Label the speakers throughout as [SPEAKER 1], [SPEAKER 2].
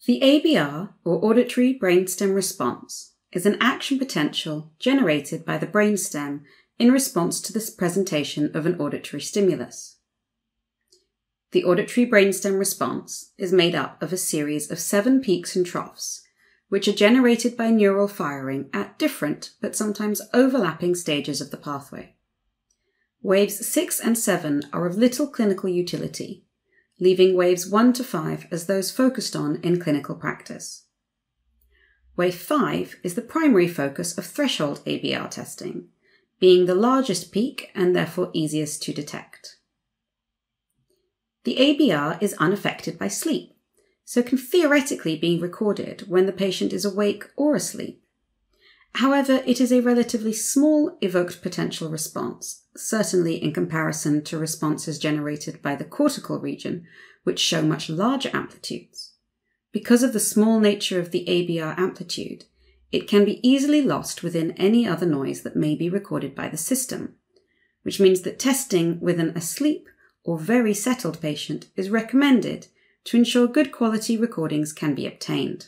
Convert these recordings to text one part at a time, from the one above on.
[SPEAKER 1] The ABR, or Auditory Brainstem Response, is an action potential generated by the brainstem in response to the presentation of an auditory stimulus. The auditory brainstem response is made up of a series of 7 peaks and troughs, which are generated by neural firing at different but sometimes overlapping stages of the pathway. Waves 6 and 7 are of little clinical utility, leaving waves 1 to 5 as those focused on in clinical practice. Wave 5 is the primary focus of threshold ABR testing, being the largest peak and therefore easiest to detect. The ABR is unaffected by sleep, so can theoretically be recorded when the patient is awake or asleep. However, it is a relatively small evoked potential response, certainly in comparison to responses generated by the cortical region, which show much larger amplitudes. Because of the small nature of the ABR amplitude, it can be easily lost within any other noise that may be recorded by the system, which means that testing with an asleep or very settled patient is recommended to ensure good quality recordings can be obtained.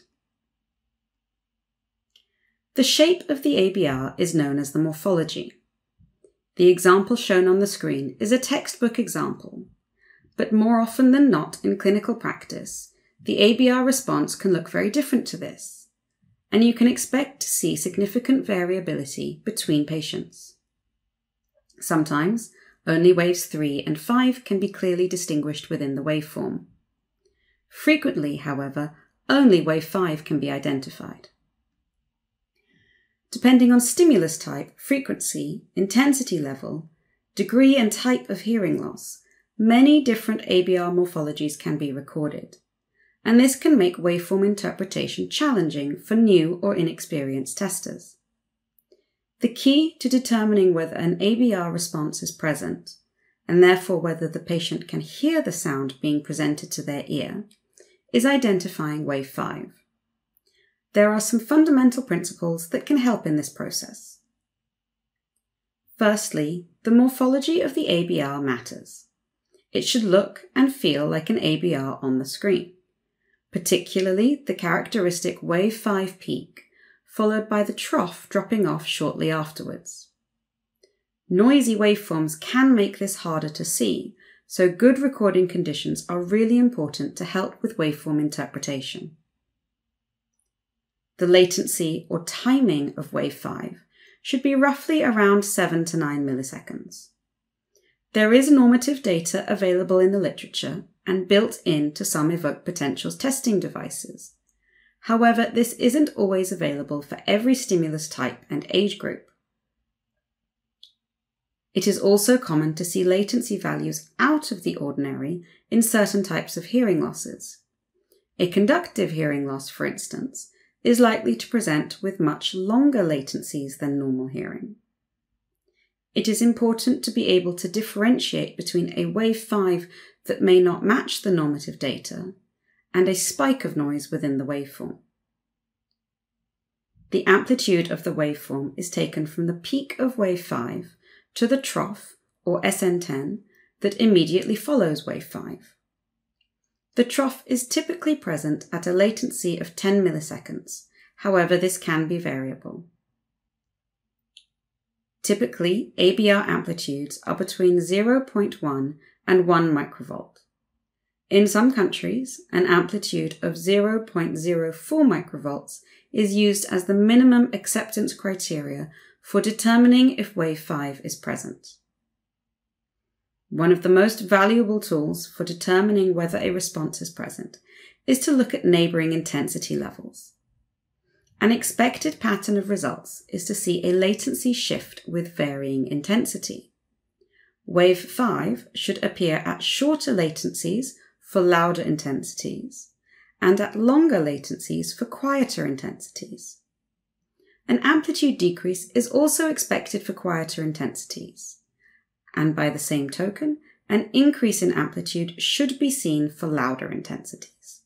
[SPEAKER 1] The shape of the ABR is known as the morphology. The example shown on the screen is a textbook example, but more often than not in clinical practice, the ABR response can look very different to this, and you can expect to see significant variability between patients. Sometimes, only waves 3 and 5 can be clearly distinguished within the waveform. Frequently, however, only wave 5 can be identified. Depending on stimulus type, frequency, intensity level, degree and type of hearing loss, many different ABR morphologies can be recorded, and this can make waveform interpretation challenging for new or inexperienced testers. The key to determining whether an ABR response is present, and therefore whether the patient can hear the sound being presented to their ear, is identifying wave 5. There are some fundamental principles that can help in this process. Firstly, the morphology of the ABR matters. It should look and feel like an ABR on the screen, particularly the characteristic wave 5 peak, followed by the trough dropping off shortly afterwards. Noisy waveforms can make this harder to see, so good recording conditions are really important to help with waveform interpretation. The latency or timing of wave 5 should be roughly around 7 to 9 milliseconds. There is normative data available in the literature and built into some evoked potentials testing devices. However, this isn't always available for every stimulus type and age group. It is also common to see latency values out of the ordinary in certain types of hearing losses. A conductive hearing loss, for instance, is likely to present with much longer latencies than normal hearing. It is important to be able to differentiate between a wave 5 that may not match the normative data and a spike of noise within the waveform. The amplitude of the waveform is taken from the peak of wave 5 to the trough, or SN10, that immediately follows wave 5. The trough is typically present at a latency of 10 milliseconds, however this can be variable. Typically, ABR amplitudes are between 0.1 and 1 microvolt. In some countries, an amplitude of 0.04 microvolts is used as the minimum acceptance criteria for determining if wave 5 is present. One of the most valuable tools for determining whether a response is present is to look at neighboring intensity levels. An expected pattern of results is to see a latency shift with varying intensity. Wave 5 should appear at shorter latencies for louder intensities and at longer latencies for quieter intensities. An amplitude decrease is also expected for quieter intensities, and by the same token, an increase in amplitude should be seen for louder intensities.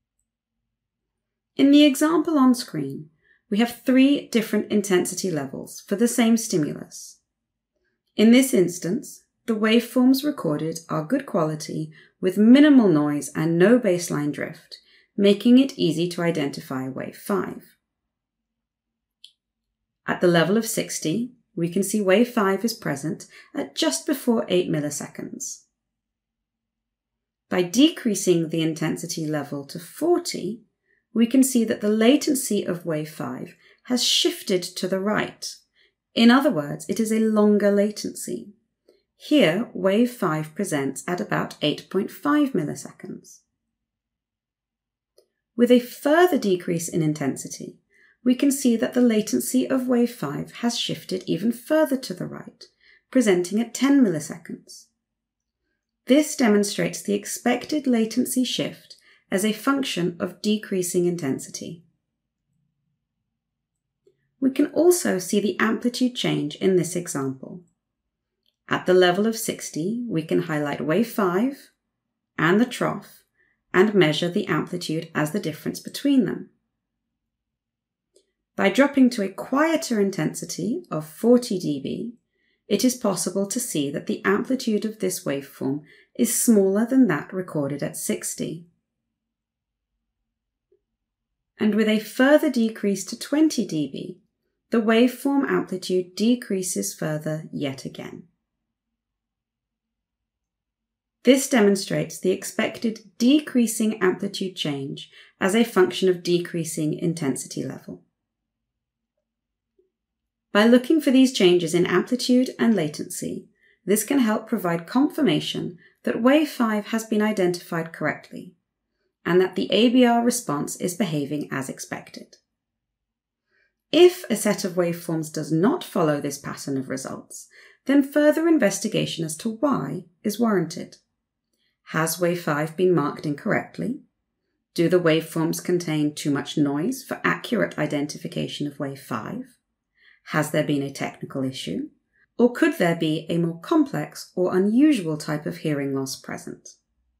[SPEAKER 1] In the example on screen, we have 3 different intensity levels for the same stimulus. In this instance, the waveforms recorded are good quality with minimal noise and no baseline drift, making it easy to identify wave 5. At the level of 60, we can see wave 5 is present at just before 8 milliseconds. By decreasing the intensity level to 40, we can see that the latency of wave 5 has shifted to the right. In other words, it is a longer latency. Here, wave 5 presents at about 8.5 milliseconds. With a further decrease in intensity, we can see that the latency of wave 5 has shifted even further to the right, presenting at 10 milliseconds. This demonstrates the expected latency shift as a function of decreasing intensity. We can also see the amplitude change in this example. At the level of 60, we can highlight wave 5 and the trough and measure the amplitude as the difference between them. By dropping to a quieter intensity of 40 dB, it is possible to see that the amplitude of this waveform is smaller than that recorded at 60. And with a further decrease to 20 dB, the waveform amplitude decreases further yet again. This demonstrates the expected decreasing amplitude change as a function of decreasing intensity level. By looking for these changes in amplitude and latency, this can help provide confirmation that wave 5 has been identified correctly, and that the ABR response is behaving as expected. If a set of waveforms does not follow this pattern of results, then further investigation as to why is warranted. Has wave 5 been marked incorrectly? Do the waveforms contain too much noise for accurate identification of wave 5? Has there been a technical issue? Or could there be a more complex or unusual type of hearing loss present?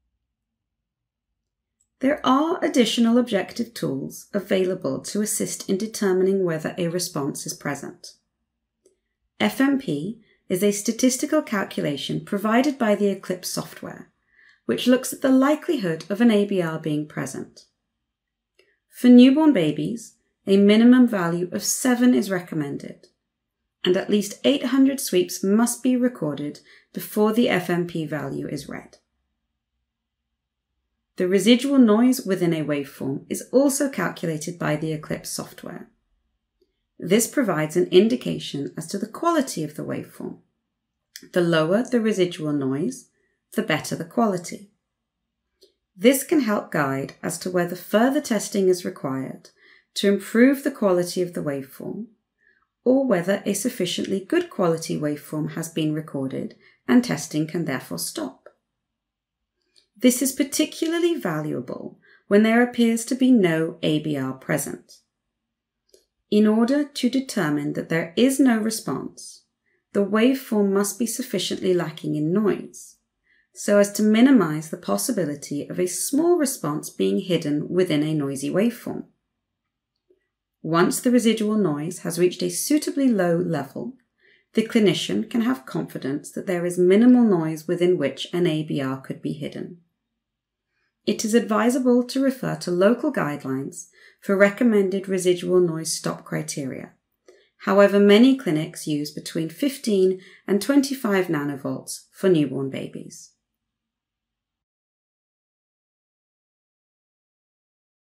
[SPEAKER 1] There are additional objective tools available to assist in determining whether a response is present. FMP is a statistical calculation provided by the Eclipse software, which looks at the likelihood of an ABR being present. For newborn babies, a minimum value of 7 is recommended, and at least 800 sweeps must be recorded before the FMP value is read. The residual noise within a waveform is also calculated by the Eclipse software. This provides an indication as to the quality of the waveform. The lower the residual noise, the better the quality. This can help guide as to whether further testing is required to improve the quality of the waveform, or whether a sufficiently good quality waveform has been recorded and testing can therefore stop. This is particularly valuable when there appears to be no ABR present. In order to determine that there is no response, the waveform must be sufficiently lacking in noise, so as to minimize the possibility of a small response being hidden within a noisy waveform. Once the residual noise has reached a suitably low level, the clinician can have confidence that there is minimal noise within which an ABR could be hidden. It is advisable to refer to local guidelines for recommended residual noise stop criteria. However, many clinics use between 15 and 25 nanovolts for newborn babies.